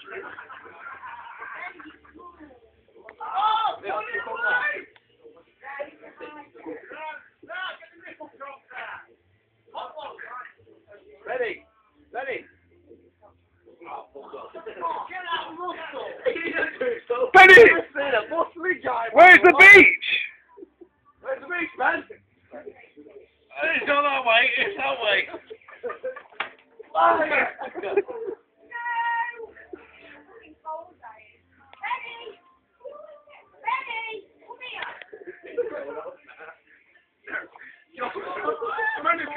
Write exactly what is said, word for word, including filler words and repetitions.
Ready? Ready? Benny! Where's the beach? Where's the beach, man? It's not that way, it's that way.